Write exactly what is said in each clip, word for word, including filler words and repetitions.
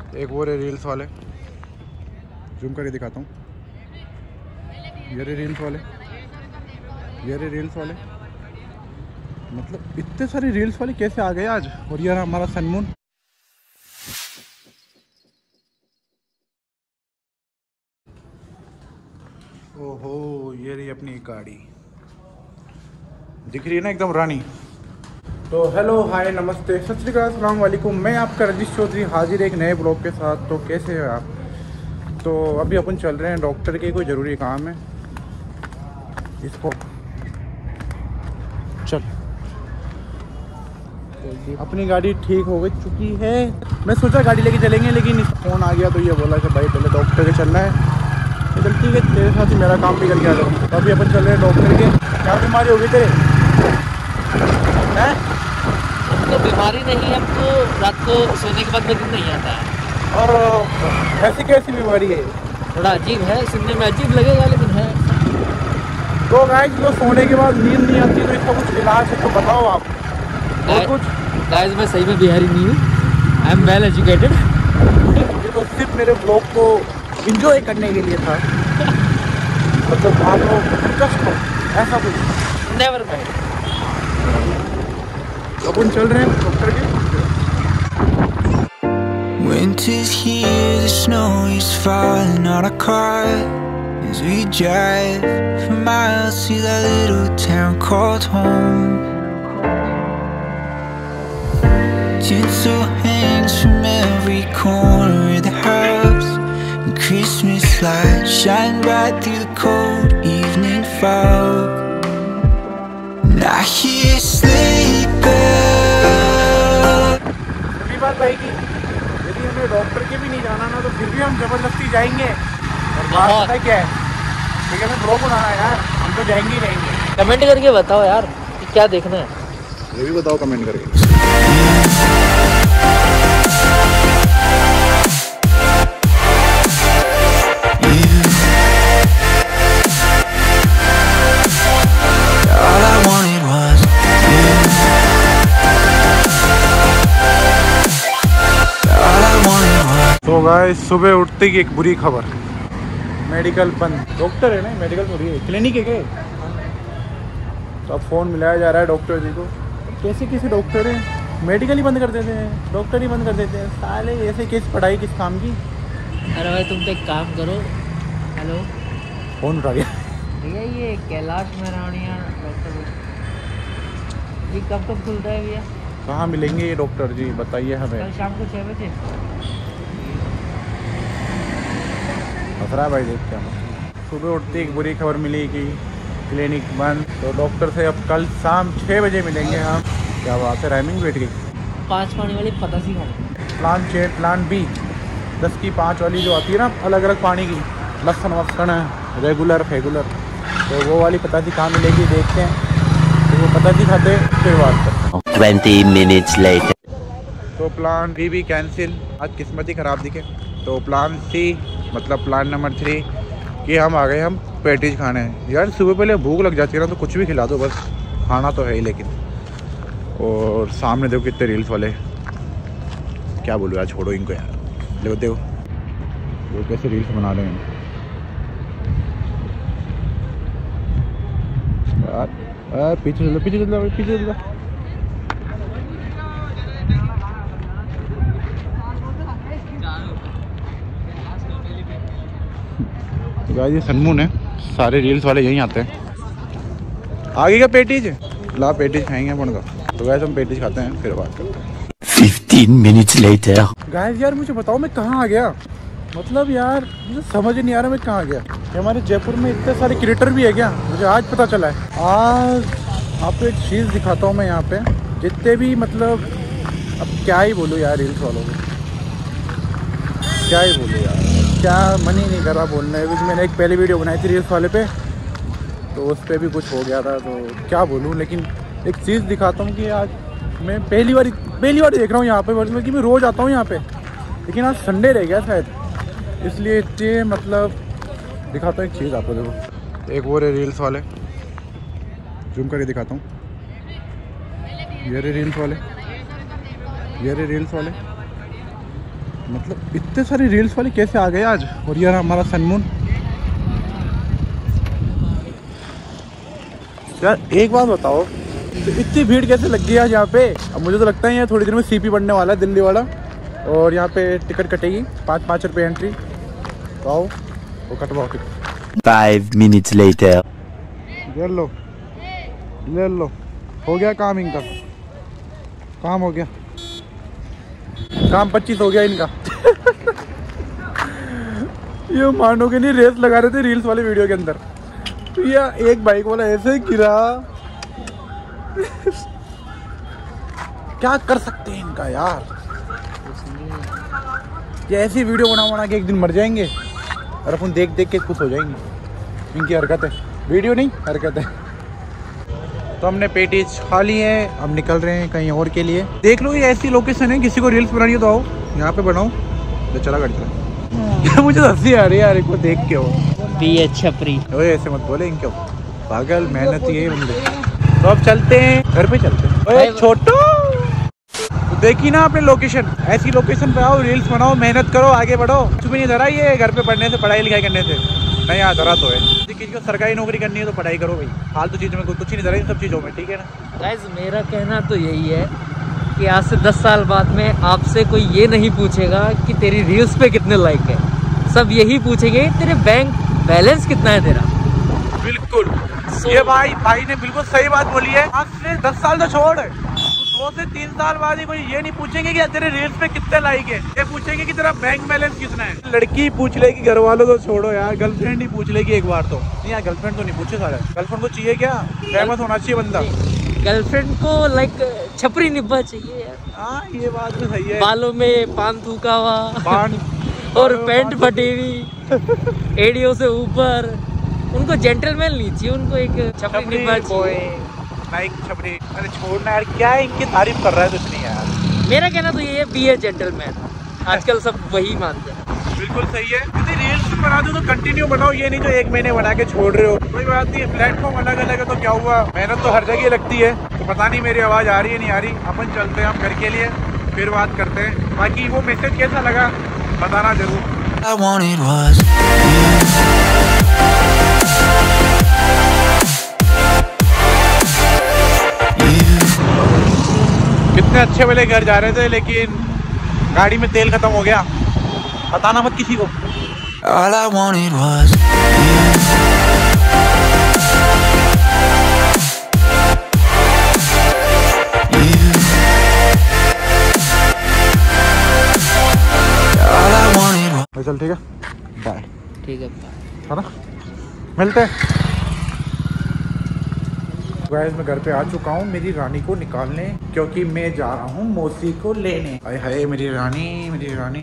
एक वो रे रील्स वाले, जूम करके दिखाता हूँ। ये रे रील्स वाले, ये रे रील्स वाले, मतलब इतने सारे रील्स वाले कैसे आ गए आज। और ये हमारा सनमून। ओहो, ये रही अपनी गाड़ी, दिख रही है ना एकदम रानी। तो हेलो, हाय, नमस्ते, सत श्री अकाल, अस्सलाम वालेकुम। मैं आपका रजिश चौधरी हाजिर एक नए ब्लॉग के साथ। तो कैसे हैं आप? तो अभी अपन चल रहे हैं डॉक्टर के, कोई ज़रूरी काम है। इसको चल, अपनी गाड़ी ठीक हो गई चुकी है। मैं सोचा गाड़ी लेके चलेंगे, लेकिन फ़ोन आ गया तो ये बोला कि भाई पहले डॉक्टर के चलना है। तो चल ठीक है, तेरे साथ ही मेरा काम भी करके आ जाऊँ। तो अभी अपन चल रहे हैं डॉक्टर के। क्या बीमारी होगी तेरे? हैं? तो बीमारी नहीं, हमको रात को सोने के बाद नींद नहीं आता है। और ऐसी कैसी बीमारी है? थोड़ा अजीब है, सुनने में अजीब लगेगा लेकिन है। तो गाइस, जो सोने के बाद नींद नहीं आती तो इसका कुछ इलाज है तो बताओ आप। और कुछ गाइस, मैं सही में बिहारी नहीं हूँ, आई एम वेल एजुकेटेड। ये तो सिर्फ मेरे ब्लॉग को एंजॉय करने के लिए था, मतलब आप लोग इंटरेस्ट हो, ऐसा कुछ नेवर माइंड। अपन चल रहे हैं डॉक्टर के। Winter's here, the snow is falling on our car as we drive for miles to that little town called home. Tinsel hangs from every corner of the house, and Christmas lights shine bright through the cold evening fog. And I hear sleigh bells. सही बात भाई की, यदि हमें doctor के भी नहीं जाना ना तो फिर भी हम जबरदस्ती जाएंगे। और बात पता है क्या है? ठीक है, मैं ब्लॉग बनाना है यार, हम तो जाएंगे ही जाएंगे। कमेंट करके बताओ यार कि क्या देखना है, ये भी बताओ कमेंट करके। All I wanted was you. All I wanted was. तो गाइस, सुबह उठते ही एक बुरी खबर, मेडिकल बंद। डॉक्टर है ना, मेडिकल थोड़ी है, क्लिनिक है क्या? तो अब फ़ोन मिलाया जा रहा है डॉक्टर जी को। कैसे कैसे डॉक्टर हैं, मेडिकल ही बंद कर देते हैं, डॉक्टर ही बंद कर देते हैं साले। ऐसे किस पढ़ाई किस काम की? अरे भाई तुम तो एक काम करो। हेलो, फ़ोन उठा गया। भैया ये कैलाश मेहरानिया डॉक्टर जी कब तक खुलता है भैया? कहाँ मिलेंगे ये डॉक्टर जी, बताइए हमें। कल शाम को छः बजे। हंस रहा है भाई, देख क्या। सुबह उठते एक बुरी खबर मिली कि क्लिनिक बंद। तो डॉक्टर से अब कल शाम छः बजे मिलेंगे हम। क्या बात है, राइमिंग बैठ गई। पाँच पानी वाली पता सी खानी। प्लान छः, प्लान बी, दस की पाँच वाली जो आती है ना, अलग अलग पानी की, लहसुन वसन है, रेगुलर रेगुलर, तो वो वाली पता सी कहाँ मिलेगी, देखते हैं। तो वो पता सी खाते फिर बात करते हैं। Twenty minutes later. तो प्लान बी भी कैंसिल, आज किस्मत ही ख़राब दिखे। तो प्लान सी, मतलब प्लान नंबर थ्री, कि हम आ गए, हम पैटीज खाने हैं। यार सुबह पहले भूख लग जाती है ना, तो कुछ भी खिला दो बस, खाना तो है ही। लेकिन और सामने देखो कितने रील्स वाले, क्या बोलूँ यार, छोड़ो इनको यार। देखो देखो वो कैसे रील्स बना रहे हैं यार। यार पीछे चलो, पीछे चलो, पीछे चलो। गाइस, ये सनमून है, सारे रील्स वाले यहीं आते हैं। आगे क्या पेटीज ला, पेटीज खाएंगे अपन का। तो गाइस, हम पेटीज खाते हैं फिर बात करते हैं। Fifteen minutes later. गाइस यार, मुझे बताओ मैं कहाँ आ गया? मतलब यार मुझे समझ ही नहीं आ रहा मैं कहाँ आ गया। कि हमारे जयपुर में इतने सारे क्रिएटर भी है क्या? मुझे आज पता चला है। आज आपको एक चीज़ दिखाता हूँ मैं यहाँ पे, जितने भी, मतलब अब क्या ही बोलूँ यार रील्स वालों को, क्या ही बोलूँ यार, क्या मन ही नहीं कर रहा बोलने। क्योंकि मैंने एक पहले वीडियो बनाई थी रील्स वाले पे, तो उस पर भी कुछ हो गया था, तो क्या बोलूँ। लेकिन एक चीज़ दिखाता हूँ कि आज मैं पहली बार पहली बार देख रहा हूँ यहाँ पे, मतलब कि मैं रोज़ आता हूँ यहाँ पे, लेकिन आज संडे रह गया शायद, इसलिए इतने, मतलब दिखाता हूँ एक चीज़ आपको। देखो, एक वो रे रील्स वाले, जूम करके दिखाता हूँ। ये रे रील्स वाले, ये रे रील्स वाले, मतलब इतने सारे रील्स वाले कैसे आ गए आज। और यार हमारा सनमून यार एक बात बताओ, तो इतनी भीड़ कैसे लग गई आज यहाँ पे। अब मुझे तो लगता है यार थोड़ी देर में सीपी बढ़ने वाला है दिल्ली वाला, और यहाँ पे टिकट कटेगी पाँच पाँच रुपये एंट्री। तो आओ वो कटवाओ टिकट। Five minutes later. ले लो ले लो, हो गया काम इनका, काम हो गया, काम पच्चीस हो गया इनका। ये मानोगे नहीं, रेस लगा रहे थे रील्स वाले वीडियो के अंदर, तो यार एक बाइक वाला ऐसे ही गिरा। क्या कर सकते हैं इनका यार, ये ऐसी वीडियो बना बना के एक दिन मर जाएंगे और अपन देख देख के खुश हो जाएंगे। इनकी हरकत है, वीडियो नहीं हरकत है। तो हमने पेटीज खा ली है, अब निकल रहे हैं कहीं और के लिए। देख लो ये ऐसी लोकेशन है, किसी को रील्स बनानी हो तो आओ यहाँ पे बनाओ। तो चला गाड़ी चला। मुझे तो हंसी आ रही है यार इनको देख के। हो बी छपरी, ओए ऐसे मत बोले इनके, पागल मेहनत ये बंदे। तो अब चलते हैं घर पे, चलते हैं। ओए छोटू, तो देखी ना आपने लोकेशन, ऐसी लोकेशन पे आओ, रील्स बनाओ, मेहनत करो, आगे बढ़ो। कुछ भी नहीं धरा ये घर पे पढ़ने से, पढ़ाई लिखाई करने से नहीं। यहाँ धरा तो है किसी को सरकारी नौकरी करनी है तो पढ़ाई करो भाई, फालतू चीज़ों में कुछ नहीं धरा इन सब चीज़ों में, ठीक है ना। गाइस मेरा कहना तो यही है कि आज से दस साल बाद में आपसे कोई ये नहीं पूछेगा कि तेरी रील्स पे कितने लाइक है, सब यही पूछेंगे तेरे बैंक बैलेंस कितना है तेरा। बिल्कुल so, ये भाई भाई ने बिल्कुल सही बात बोली है। आज से दस साल तो छोड़, दो से तीन साल बाद ही कोई ये नहीं पूछेंगे कि तेरे रील्स पे कितने लाइक है, ये पूछेंगे कि तेरा बैंक बैलेंस कितना है। लड़की पूछ लेगी, घर वालों तो छोड़ो यार, गर्लफ्रेंड ही पूछ लेगी एक बार तो। नहीं यार गर्लफ्रेंड तो नहीं पूछे सारे, गर्लफ्रेंड को चाहिए क्या, फेमस होना चाहिए बंदा। गर्लफ्रेंड को लाइक छपरी निब्बा चाहिए यार। हाँ ये बात तो सही है, बालों में पान थूका हुआ पान और पैंट फटी हुई एड़ियों से ऊपर। उनको जेंटलमैन नहीं चाहिए, उनको एक छपरी निब्बा चाहिए। नाइक छपरी, अरे छोड़ना यार, क्या है इनकी तारीफ कर रहा है कुछ नहीं यार। मेरा कहना तो ये है, बी ए जेंटलमैन, आजकल सब वही मानते हैं। बिल्कुल सही है, यदि रील्स बना दो तो कंटिन्यू बनाओ, ये नहीं जो एक महीने बना के छोड़ रहे हो। कोई बात नहीं, प्लेटफॉर्म अलग अलग है तो क्या हुआ, मेहनत तो हर जगह लगती है। तो पता नहीं मेरी आवाज़ आ रही है नहीं आ रही, अपन चलते हैं हम घर के लिए, फिर बात करते हैं। बाकी वो मैसेज कैसा लगा बताना जरूर। I wanted was कितने अच्छे वाले घर जा रहे थे, लेकिन गाड़ी में तेल खत्म हो गया। बताना मत किसी को। all I wanted was you. All I wanted was चल ठीक है, बाय। ठीक है है ना, मिलते हैं। गाइस मैं घर पे आ चुका हूँ मेरी रानी को निकालने, क्योंकि मैं जा रहा हूँ मौसी को लेने। हाय हाय मेरी रानी, मेरी रानी।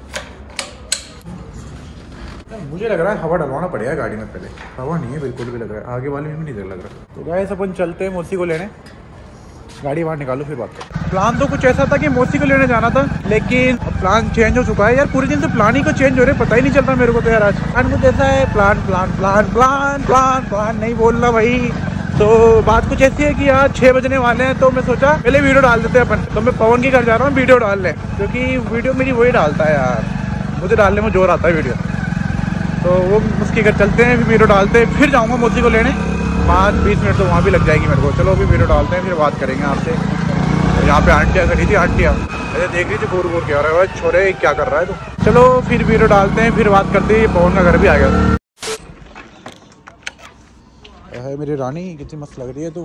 मुझे लग रहा है हवा डलवाना पड़ेगा गाड़ी में, पहले हवा नहीं है बिल्कुल भी लग रहा है, आगे वाले में भी नहीं लग रहा। तो गाइस अपन चलते हैं मौसी को लेने, गाड़ी बाहर निकालो फिर बात करो। प्लान तो कुछ ऐसा था कि मौसी को लेने जाना था, लेकिन प्लान चेंज हो चुका है यार। पूरे दिन से प्लान ही को चेंज हो रहे, पता ही नहीं चलता मेरे को तो यार। आज आज कुछ ऐसा है, plan plan plan plan plan plan नहीं बोलना भाई। तो बात कुछ ऐसी है कि आज छः बजने वाले हैं, तो मैं सोचा पहले वीडियो डाल देते हैं अपन। तो मैं पवन के घर जा रहा हूँ वीडियो डालने, क्योंकि वीडियो मेरी वही डालता है यार, मुझे डालने में जोर आता है वीडियो। तो वो उसके घर चलते हैं, वीडियो डालते हैं, फिर जाऊँगा मौसी को लेने। पाँच बीस मिनट तो वहाँ भी लग जाएगी मेरे को। चलो अभी वीडियो डालते हैं, फिर बात करेंगे आपसे। यहाँ पे आंटियाँ खड़ी थी, आंटियाँ अरे देख रही थी घूर घूर के, आ रहा है छोरे क्या कर रहा है तो। चलो फिर वीडियो डालते हैं, फिर बात करते हैं। पवन का घर भी आ गया है। मेरी रानी कितनी मस्त लग रही है तू।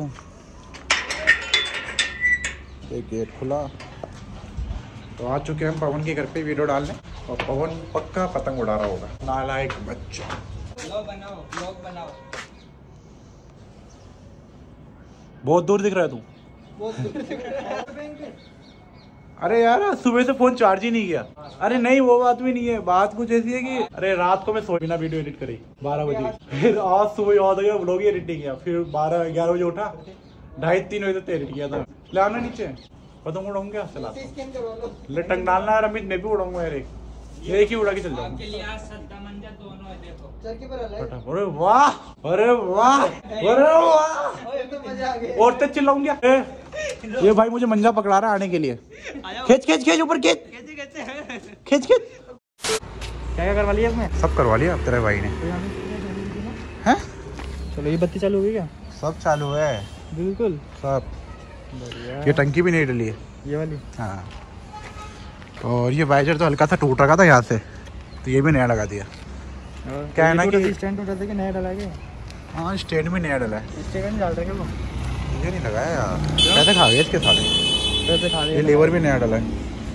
एक गेट खुला, तो आ चुके हैं हम पवन के घर पे वीडियो डालने, और पवन पक्का पतंग उड़ा रहा होगा, नालायक बच्चा। ब्लॉग बनाओ, ब्लॉग बनाओ। बहुत दूर दिख रहा है तू। बहुत दूर दिख रहा है। अरे यार सुबह से फोन चार्ज ही नहीं किया। अरे नहीं वो बात भी नहीं है, बात कुछ ऐसी है कि अरे रात को मैं सो बिना वीडियो एडिट करी बारह बजे, फिर आज सुबह याद गया व्लॉग ही एडिट नहीं किया, फिर बारह ग्यारह बजे उठा, ढाई तीन बजे तक एडिट किया था। ले आना नीचे, पतंग उड़ाऊंगा चला ले टंग डालना है। अमित मैं भी उड़ाऊंगा यार, एक एक ही उड़ा के चल जाऊंगा। अरे वाह, अरे वाह, अरे वाह, और तो चिल्लाऊंगा। ये भाई मुझे मंजा पकड़ा रहा है आने के लिए। खींच खींच खींच ऊपर खींच खींच खींच। क्या क्या करवा लिया आपने? सब करवा लिया तेरे भाई ने। हैं? चलो ये बत्ती चालू हो गई क्या? सब चालू है बिल्कुल सब। बढ़िया। ये टंकी भी नहीं डली है ये वाली। हाँ। और ये वाइजर तो हल्का सा टूट रखा था यहाँ से, तो ये भी नया लगा दिया। क्या है ना कि स्टैंड टूटा था कि नया डला के? हाँ स्टैंड भी नया डला है। स्टैंड नहीं डाल रहे क्या वो? मुझे नहीं लगाया यार, पैसे खा गए इसके सारे। पैसे खा ये लीवर भी नया डला है।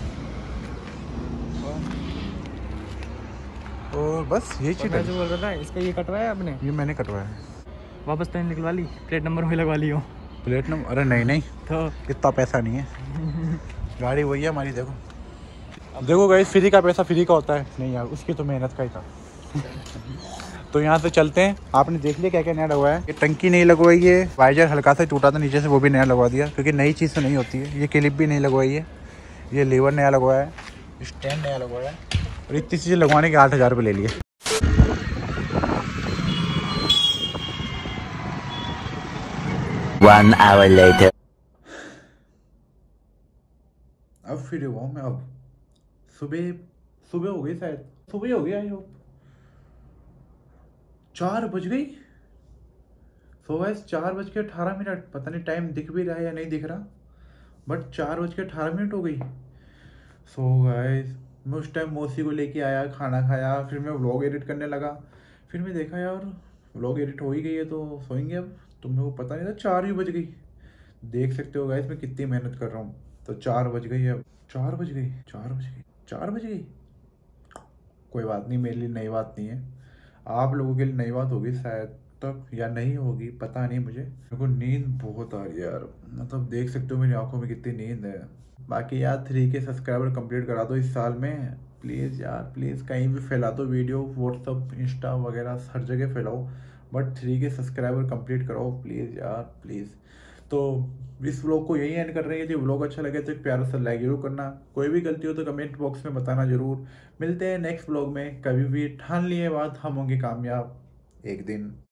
और बस यही चीज़ है। जो बोल रहा था इसका ये कटवाया आपने? ये मैंने कटवाया है। वापस तो निकलवा ली, प्लेट नंबर भी लगवा ली हो? Plate number? अरे नहीं नहीं, तो इतना पैसा नहीं है। गाड़ी वही है हमारी। देखो अब देखो गाइस, फ्री का पैसा फ्री का होता है नहीं यार, उसकी तो मेहनत का ही था। तो यहाँ से चलते हैं। आपने देख लिया क्या क्या नया लगवाया है। ये टंकी नहीं लगवाई है, वाइजर हल्का सा टूटा था नीचे से, वो भी नया लगवा दिया क्योंकि नई चीज़ तो नहीं होती है। ये क्लिप भी नहीं लगवाई है। ये लीवर नया लगवाया है, स्टैंड नया लगवाया है, और इतनी चीज़ें लगवाने के आठ हज़ार रुपये ले लिए। One hour later. अब फ्री हुआ मैं। अब सुबह सुबह हो गई, शायद सुबह हो गई। आई होप चार बज गई। सो गाइस चार बज के अठारह मिनट, पता नहीं टाइम दिख भी रहा है या नहीं दिख रहा, बट चार बज के अठारह मिनट हो गई। सो गाइस मैं उस टाइम मौसी को लेके आया, खाना खाया, फिर मैं व्लॉग एडिट करने लगा। फिर मैं देखा यार व्लॉग एडिट हो ही गई है तो सोएंगे अब। तो मेरे को पता नहीं था चार ही बज गई। देख सकते हो गाइस मैं कितनी मेहनत कर रहा हूँ। तो चार बज गई अब, चार बज गई चार बज गई चार बज गई। कोई बात नहीं, मेरे लिए नई बात नहीं है, आप लोगों के लिए नई बात होगी शायद तक, या नहीं होगी पता नहीं मुझे। मेरे को नींद बहुत आ रही है यार, मतलब देख सकते हो मेरी आंखों में कितनी नींद है। बाकी यार थ्री के सब्सक्राइबर कंप्लीट करा दो इस साल में प्लीज़ यार, प्लीज़। कहीं भी फैला दो वीडियो, व्हाट्सअप इंस्टा वगैरह हर जगह फैलाओ, but three K subscriber complete कराओ प्लीज़ यार प्लीज़। तो इस व्लॉग को यही एंड कर रहे हैं। यदि व्लॉग अच्छा लगे तो एक प्यारा सा लाइक जरूर करना। कोई भी गलती हो तो कमेंट बॉक्स में बताना जरूर। मिलते हैं नेक्स्ट व्लॉग में। कभी भी ठान लिए बात, हम होंगे कामयाब एक दिन।